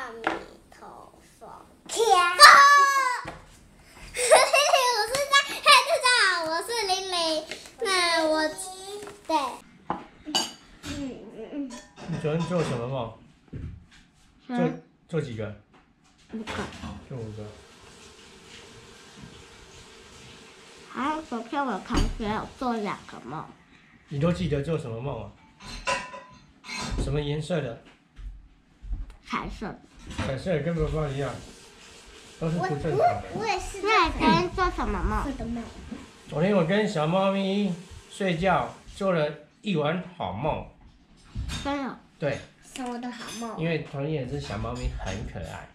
米头风天。我是玲玲，那我对， 你昨天做什么梦？做几个 5个。 做5个。 好，昨天我同学有做2个梦。 你都记得做什么梦啊？什么颜色的？ 彩色。 彩色跟爸爸一样，都是不正常的。 我也是。那你昨天做什么梦？ 昨天我跟小猫咪睡觉，做了一晚好梦。 真的？ 对。 什么的好梦？ 因为同一也是小猫咪很可爱。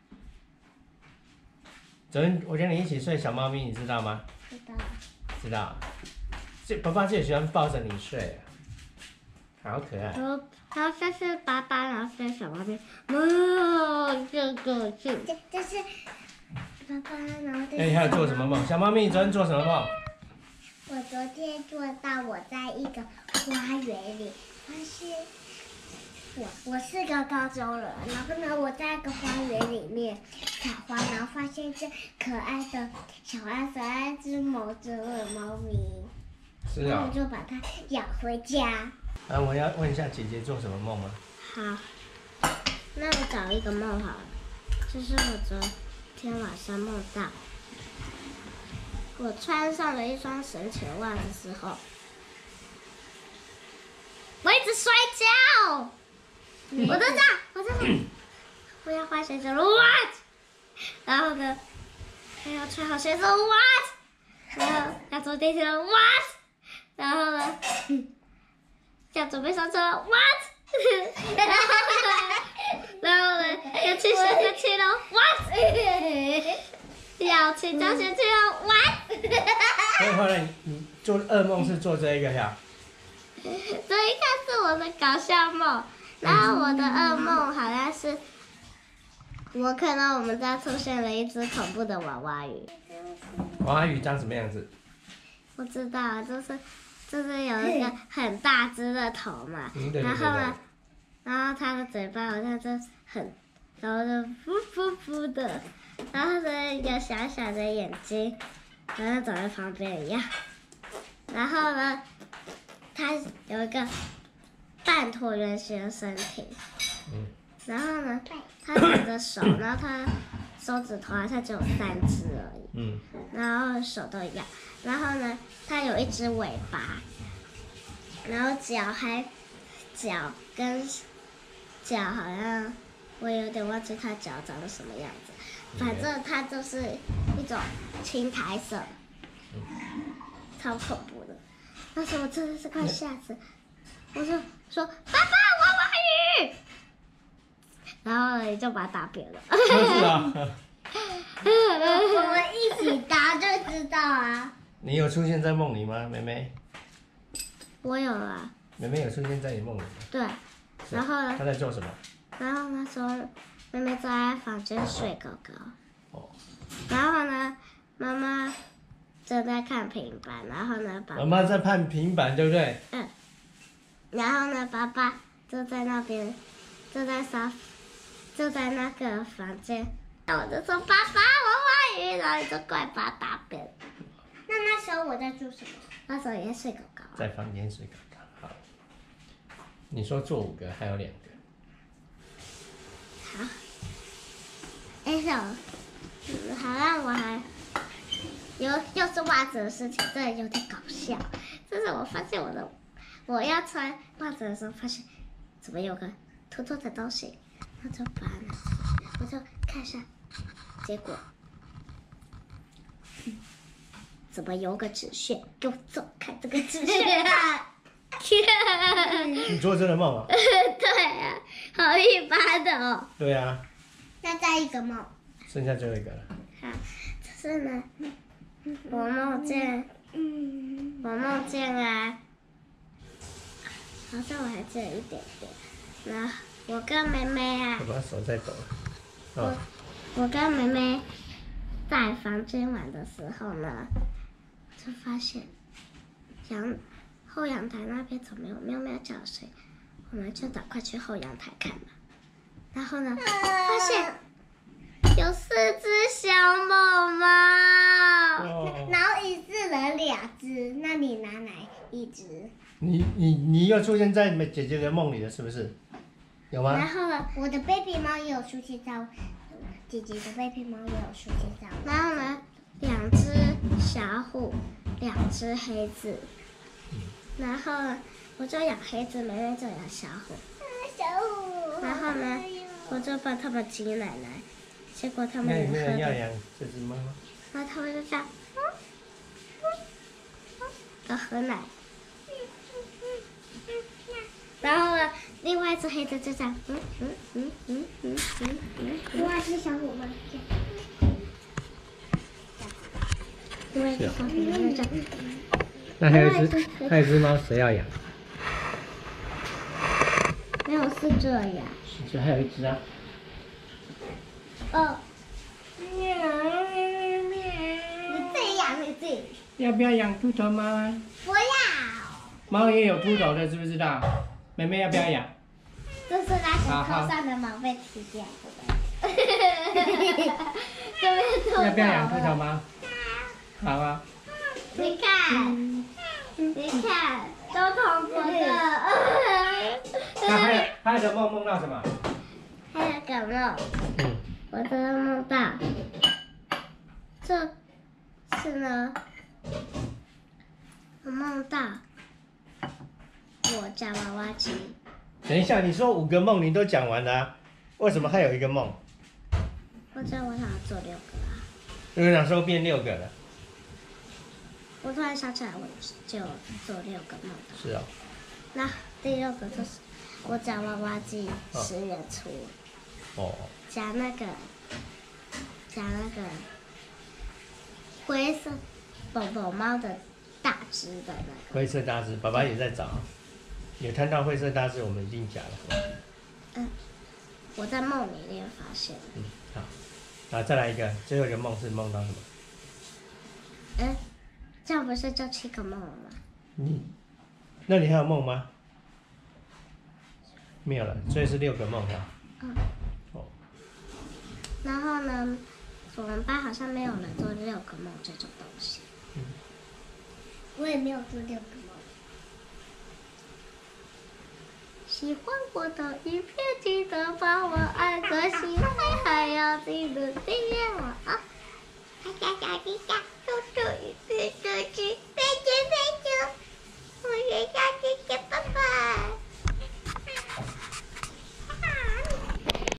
昨天我跟你一起睡小猫咪，你知道吗？ 知道。 知道。爸爸最喜欢抱着你睡，好可爱。 然后这是爸爸，然后这是小猫咪。这个是。这是爸爸，然后这是。 那你还有做什么梦？小猫咪，你昨天做什么梦？ 我昨天做到我在一个花园里，发现我是个高中人，然后呢，我在一个花园里面采花，然后发现一只可爱的小爱只毛着的猫咪， 是啊。 然后我就把它养回家。 我要问一下姐姐做什么梦吗？ 好，那我找一个梦好了，就是我昨天晚上梦到。我穿上了一双神奇袜的时候，我一直摔跤。我在这，我要换鞋子了 ，what？ 然后呢，还要穿好鞋子 ，what？ 然后要坐电梯了 ，what？ 然后呢，要准备上车了 ，what？ 然后呢，要去升降梯了 ，what？ 要去教学去了 ，what？ 后来你做噩梦是做这一个呀？ 这一看是我的搞笑梦。然后我的噩梦好像是，我看到我们家出现了一只恐怖的娃娃鱼。 娃娃鱼长什么样子？ 不知道，就是有一个很大只的头嘛，然后呢，然后它的嘴巴好像就很，然后就噗噗噗的，然后呢有小小的眼睛，好像长在旁边一样。然后呢，它有一个半椭圆形的身体，然后呢，它有着手，然后它手指头好像只有3只而已，然后手都一样，然后呢，它有一只尾巴，然后脚跟脚好像我有点忘记它脚长得什么样子，反正它就是一种青苔色，超恐怖的，那时候我真的是快吓死。我就说爸爸娃娃鱼，然后你就把它打扁了。 是啊。 我们一起打就知道啊。 你有出现在梦里吗，妹妹？ 我有啊。 妹妹有出现在你梦里吗？ 对。然后呢？ 她在做什么？ 然后那时候妹妹在房间睡狗狗。 哦。 然后呢，妈妈正在看平板，然后呢， 妈妈在看平板，对不对？ 然后呢，爸爸就在那边，就在那个房间，然后我就说爸爸娃娃鱼，然后你就过来把它打扁。那时候我在做什么？那时候也在睡狗狗。 在房间睡狗狗。好。你说做5个，还有2个。 好。好让我还又是袜子的事情，真的有点搞笑。就是我发现我要穿袜子的时候，发现怎么有个凸凸的东西，那就把它拿起来，我就看一下，结果，怎么有个纸屑？给我走开这个纸屑！ 你做这个梦啊？ 对啊，好一般的哦。 对啊。 那再一个梦。 剩下最后一个了。 好，就是呢，我梦见啊。好像我还记得一点点。那我跟妹妹啊， 我把手在抖。 我跟妹妹在房间玩的时候呢，就发现后阳台那边怎么有喵喵叫声，我们就赶快去后阳台看嘛。然后呢，发现有4只小猫猫，然后遗失了2只，那你拿哪一只？ 你又出现在姐姐的梦里了，是不是？有吗？ 然后呢，我的 baby 猫也有出现在姐姐的 baby 猫也有出现在。然后呢，2只小虎，2只黑子。然后呢，我就养黑子，妹妹就养小虎。小虎。然后呢，我就帮他们挤奶奶，结果他们也喝。 那有没有人要养这只猫？ 然后他们就这样，要喝奶。然后呢，另外一只黑子就这样，另外一只小虎吗？另外一只小虎就这样。 那还有一只猫，谁要养？ 没有，是这样。 是还有一只啊。 哦。你自己养，你自己。 要不要养秃头猫啊？ 不要。这也有秃头的，知不知道？妹妹要不要养？ 这是那个头上的毛被剃掉的。这边秃头。 要不要养秃头猫？好啊。 你看，都痛苦的。 那还有个梦到什么？ 还有个梦，我真的梦到，这是呢，我梦到我家娃娃机。 等一下，你说5个梦你都讲完了啊，为什么还有一个梦？ 我想要做6个啊。 有想说变6个了。 我突然想起来，我就做6个梦。 是哦。 那第6个就是我家娃娃机10元出。 哦。 加那个灰色宝宝猫的大只的那个。 灰色大只，爸爸也在找。有看到灰色大只，我们一定夹了。 我在梦里面发现。 好。然后再来一个，最后一个梦是梦到什么？ 这样不是就7个梦了吗？ 那你还有梦吗？没有了，所以是6个梦哈。哦。 然后呢，我们班好像没有人做6个梦这种东西。我也没有做6个梦。喜欢我的影片，记得帮我按个喜欢，还要记得订阅我啊！大家小心点，嘟嘟一个鸡。